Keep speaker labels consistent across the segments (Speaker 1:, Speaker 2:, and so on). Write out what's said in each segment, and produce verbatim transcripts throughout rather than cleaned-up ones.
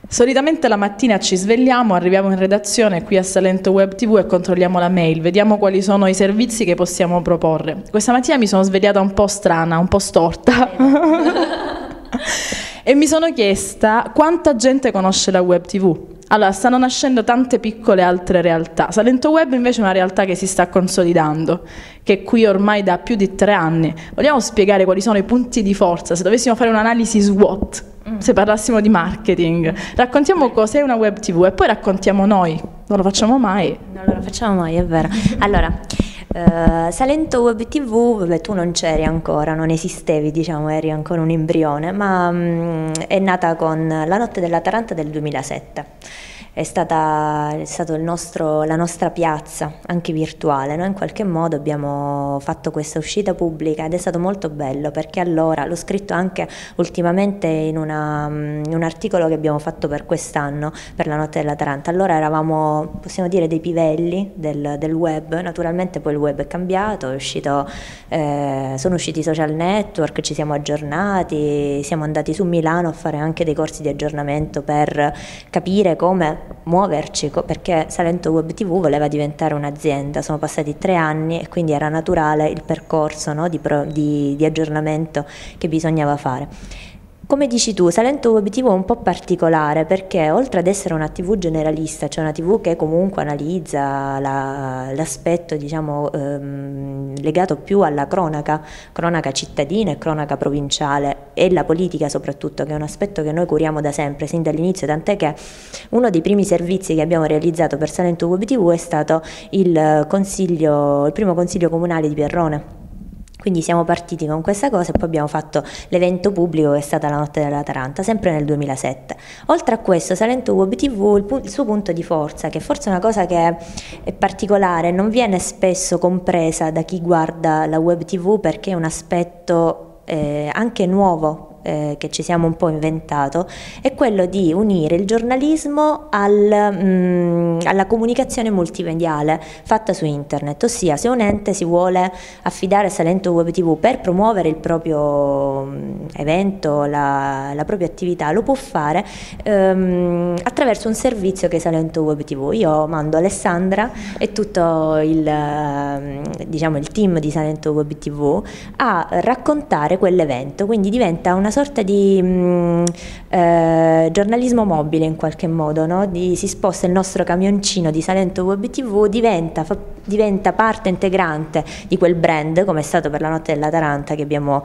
Speaker 1: Solitamente la mattina ci svegliamo, arriviamo in redazione qui a Salento Web T V e controlliamo la mail, vediamo quali sono i servizi che possiamo proporre. Questa mattina mi sono svegliata un po' strana, un po' storta e mi sono chiesta quanta gente conosce la Web T V. Allora, stanno nascendo tante piccole altre realtà. Salento Web invece è una realtà che si sta consolidando, che è qui ormai da più di tre anni. Vogliamo spiegare quali sono i punti di forza? Se dovessimo fare un'analisi SWOT, se parlassimo di marketing, raccontiamo cos'è una Web T V e poi raccontiamo noi. Non lo facciamo mai.
Speaker 2: Non lo facciamo mai, è vero. Allora, Uh, Salento Web T V, vabbè, tu non c'eri ancora, non esistevi, diciamo, eri ancora un embrione, ma um, è nata con la notte della Taranta del duemilasette. È stata è stato il nostro, la nostra piazza, anche virtuale. Noi in qualche modo abbiamo fatto questa uscita pubblica ed è stato molto bello, perché allora, l'ho scritto anche ultimamente in, una, in un articolo che abbiamo fatto per quest'anno, per la notte della Taranta. Allora eravamo, possiamo dire, dei pivelli del, del web. Naturalmente poi il web è cambiato, è uscito, eh, sono usciti i social network, ci siamo aggiornati, siamo andati su Milano a fare anche dei corsi di aggiornamento per capire come muoverci, perché Salento Web T V voleva diventare un'azienda. Sono passati tre anni e quindi era naturale il percorso, no, di, pro, di, di aggiornamento che bisognava fare. Come dici tu, Salento Web T V è un po' particolare perché oltre ad essere una tivù generalista, cioè una tivù che comunque analizza la, l'aspetto, diciamo, ehm, legato più alla cronaca, cronaca cittadina e cronaca provinciale e la politica soprattutto, che è un aspetto che noi curiamo da sempre, sin dall'inizio, tant'è che uno dei primi servizi che abbiamo realizzato per Salento Web T V è stato il, consiglio, il primo consiglio comunale di Pierrone. Quindi siamo partiti con questa cosa e poi abbiamo fatto l'evento pubblico che è stata la notte della Taranta, sempre nel duemilasette. Oltre a questo, Salento Web T V, il, pu- il suo punto di forza, che forse è una cosa che è particolare, non viene spesso compresa da chi guarda la Web T V perché è un aspetto eh, anche nuovo, Eh, che ci siamo un po' inventato, è quello di unire il giornalismo al, mh, alla comunicazione multimediale fatta su internet, ossia se un ente si vuole affidare a Salento Web T V per promuovere il proprio mh, evento, la, la propria attività, lo può fare ehm, attraverso un servizio che è Salento Web T V. Io mando Alessandra e tutto il, eh, diciamo, il team di Salento Web T V a raccontare quell'evento, quindi diventa una sorta di mh, eh, giornalismo mobile in qualche modo, no? Di, si sposta il nostro camioncino di Salento Web T V, diventa, fa, diventa parte integrante di quel brand, come è stato per la notte della Taranta, che abbiamo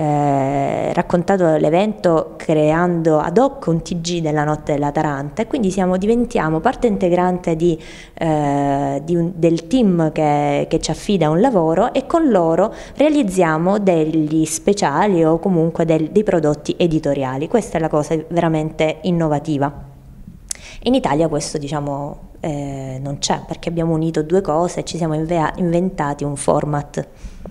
Speaker 2: eh, raccontato l'evento creando ad hoc un T G della notte della Taranta, e quindi siamo, diventiamo parte integrante di, eh, di un, del team che, che ci affida un lavoro, e con loro realizziamo degli speciali o comunque del, dei prodotti editoriali. Questa è la cosa veramente innovativa. In Italia questo, diciamo, eh, non c'è, perché abbiamo unito due cose e ci siamo invea- inventati un format.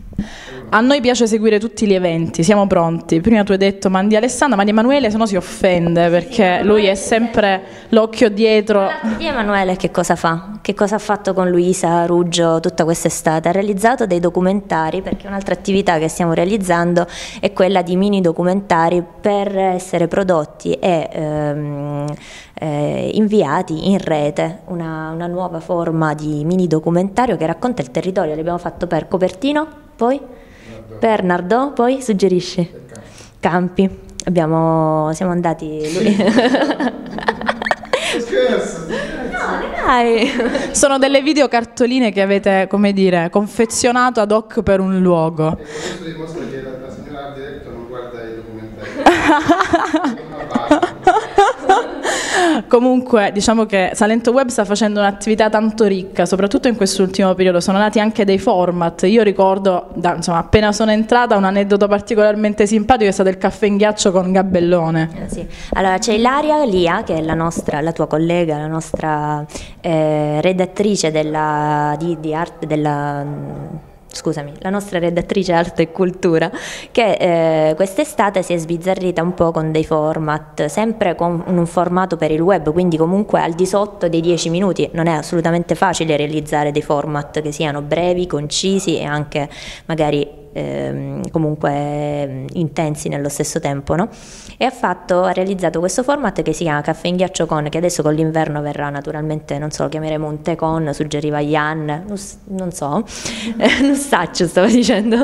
Speaker 1: A noi piace seguire tutti gli eventi, siamo pronti. Prima tu hai detto mandi Alessandra, mandi Emanuele, se no si offende, perché lui è sempre l'occhio dietro.
Speaker 2: Di Emanuele che cosa fa? Che cosa ha fatto con Luisa Ruggio tutta quest'estate? Ha realizzato dei documentari, perché un'altra attività che stiamo realizzando è quella di mini documentari per essere prodotti e ehm, eh, inviati in rete, una, una nuova forma di mini documentario che racconta il territorio. L'abbiamo fatto per Copertino, poi per Nardò, poi suggerisci Campi. Abbiamo, siamo andati lui.
Speaker 3: Scherzo.
Speaker 2: No, dai.
Speaker 1: Sono delle videocartoline che avete, come dire, confezionato ad hoc per un luogo.
Speaker 3: E questo dimostra che la, la signora Art Director non guarda i documentari.
Speaker 1: Comunque diciamo che Salento Web sta facendo un'attività tanto ricca, soprattutto in quest'ultimo periodo. Sono nati anche dei format. Io ricordo, da, insomma, appena sono entrata, un aneddoto particolarmente simpatico è stato il caffè in ghiaccio con Gabellone.
Speaker 2: Eh, sì. Allora c'è Ilaria Lia, che è la nostra, la tua collega, la nostra eh, redattrice della, di, di arte della scusami, la nostra redattrice arte e cultura, che eh, quest'estate si è sbizzarrita un po' con dei format, sempre con un formato per il web, quindi comunque al di sotto dei dieci minuti. Non è assolutamente facile realizzare dei format che siano brevi, concisi e anche magari eh, comunque intensi nello stesso tempo, no? E ha, fatto, ha realizzato questo format che si chiama Caffè in Ghiaccio Con, che adesso con l'inverno verrà naturalmente, non so, lo chiameremo un tè con, suggeriva Jan, non, non so, non saccio stavo dicendo,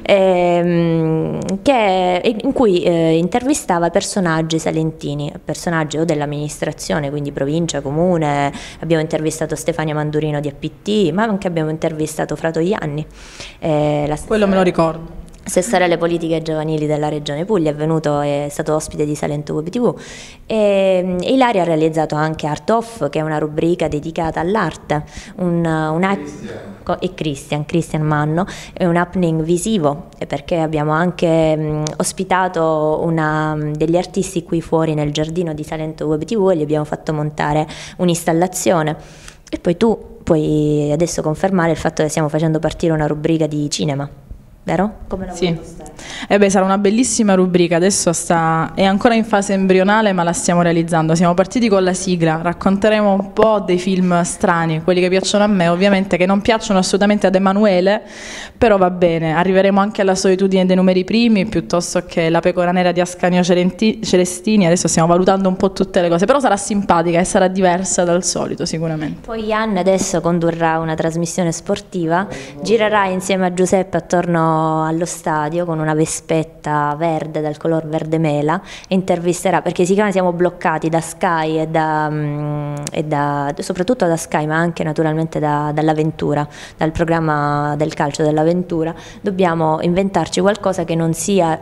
Speaker 2: eh, che, in cui eh, intervistava personaggi salentini, personaggi o dell'amministrazione, quindi provincia, comune. Abbiamo intervistato Stefania Mandurino di A P T, ma anche abbiamo intervistato Frato Ianni. Eh, la
Speaker 1: Quello me lo ricordo.
Speaker 2: Assessore alle politiche giovanili della Regione Puglia, è venuto, è stato ospite di Salento Web T V. E Ilaria ha realizzato anche Art Off, che è una rubrica dedicata all'arte, un, una, e Christian, Christian Manno, è un happening visivo, perché abbiamo anche mh, ospitato una, degli artisti qui fuori nel giardino di Salento Web T V e gli abbiamo fatto montare un'installazione. E poi tu puoi adesso confermare il fatto che stiamo facendo partire una rubrica di cinema, vero? Come la
Speaker 1: sì. Eh beh, sarà una bellissima rubrica, adesso sta, è ancora in fase embrionale, ma la stiamo realizzando. Siamo partiti con la sigla, racconteremo un po' dei film strani, quelli che piacciono a me, ovviamente, che non piacciono assolutamente ad Emanuele, però va bene. Arriveremo anche alla Solitudine dei numeri primi, piuttosto che La pecora nera di Ascanio Celestini. Adesso stiamo valutando un po' tutte le cose, però sarà simpatica e sarà diversa dal solito sicuramente.
Speaker 2: Poi Jan adesso condurrà una trasmissione sportiva, girerà insieme a Giuseppe attorno allo stadio con una vespetta verde dal color verde mela e intervisterà, perché siccome siamo bloccati da Sky e, da, um, e da, soprattutto da Sky, ma anche naturalmente da, dall'Avventura, dal programma del calcio dell'Avventura, dobbiamo inventarci qualcosa che non sia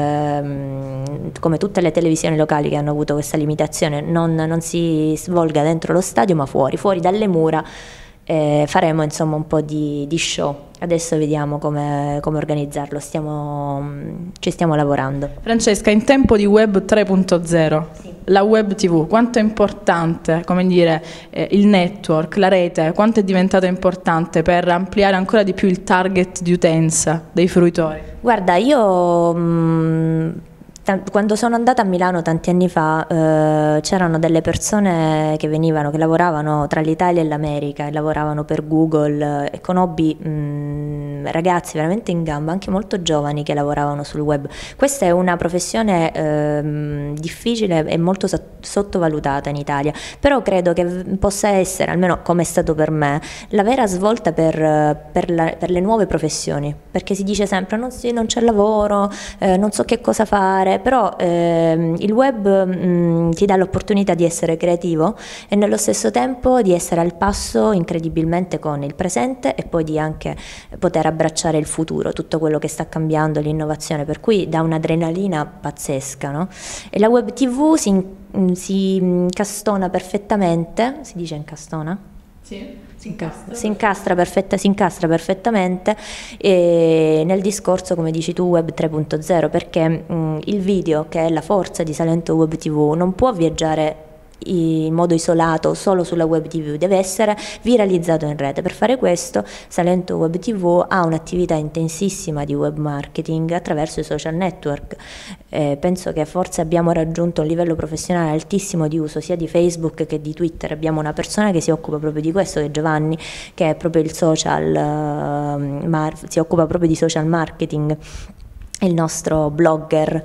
Speaker 2: ehm, come tutte le televisioni locali che hanno avuto questa limitazione, non, non si svolga dentro lo stadio ma fuori, fuori dalle mura. Eh, faremo insomma un po' di, di show. Adesso vediamo come, come organizzarlo, stiamo, ci stiamo lavorando.
Speaker 1: Francesca, in tempo di web tre punto zero, sì, la web tivù, quanto è importante, come dire, eh, il network, la rete, quanto è diventato importante per ampliare ancora di più il target di utenza dei fruitori?
Speaker 2: Guarda, io mh, quando sono andata a Milano tanti anni fa eh, c'erano delle persone che venivano, che lavoravano tra l'Italia e l'America, e lavoravano per Google, e conobbi mh, ragazzi veramente in gamba, anche molto giovani, che lavoravano sul web. Questa è una professione eh, difficile e molto sottovalutata in Italia, però credo che possa essere, almeno come è stato per me, la vera svolta per, per, la, per le nuove professioni, perché si dice sempre non, si, non c'è lavoro, eh, non so che cosa fare, però ehm, il web mh, ti dà l'opportunità di essere creativo e nello stesso tempo di essere al passo incredibilmente con il presente, e poi di anche poter abbracciare il futuro, tutto quello che sta cambiando, l'innovazione, per cui dà un'adrenalina pazzesca, no? E la web tivù si, si incastona perfettamente, si dice incastona?
Speaker 1: Sì. Si incastra.
Speaker 2: Si incastra, perfetta, si incastra perfettamente e nel discorso, come dici tu, web tre punto zero, perché mh, il video, che è la forza di Salento Web tivù, non può viaggiare in modo isolato solo sulla web tivù, deve essere viralizzato in rete. Per fare questo Salento Web tivù ha un'attività intensissima di web marketing attraverso i social network. Eh, penso che forse abbiamo raggiunto un livello professionale altissimo di uso sia di Facebook che di Twitter. Abbiamo una persona che si occupa proprio di questo, che è Giovanni, che è proprio il social, uh, mar- si occupa proprio di social marketing, il nostro blogger.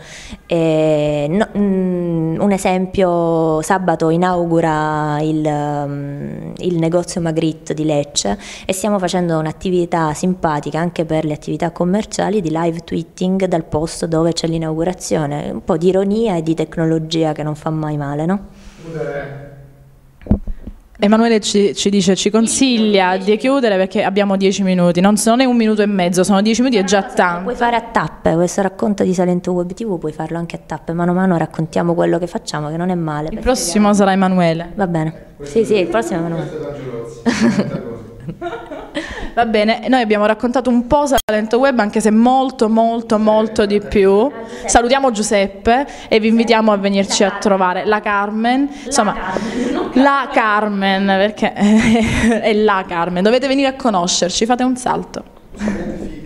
Speaker 2: Eh, no, mm, un esempio: sabato inaugura il, um, il negozio Magritte di Lecce e stiamo facendo un'attività simpatica anche per le attività commerciali di live tweeting dal posto dove c'è l'inaugurazione, un po' di ironia e di tecnologia che non fa mai male, no?
Speaker 1: Emanuele ci, ci dice, ci consiglia di chiudere perché abbiamo dieci minuti, non, non è un minuto e mezzo, sono dieci minuti e già tanto.
Speaker 2: Puoi fare a tappe, questo racconto di Salento Web tivù puoi farlo anche a tappe, mano a mano raccontiamo quello che facciamo, che non è male.
Speaker 1: Il prossimo vediamo. Sarà Emanuele.
Speaker 2: Va bene, sì sì, il prossimo è Emanuele.
Speaker 1: Va bene, noi abbiamo raccontato un po' Salento Web, anche se molto molto molto di più. Salutiamo Giuseppe e vi invitiamo a venirci a trovare. La Carmen, insomma, la Carmen, perché è la Carmen, dovete venire a conoscerci, fate un salto.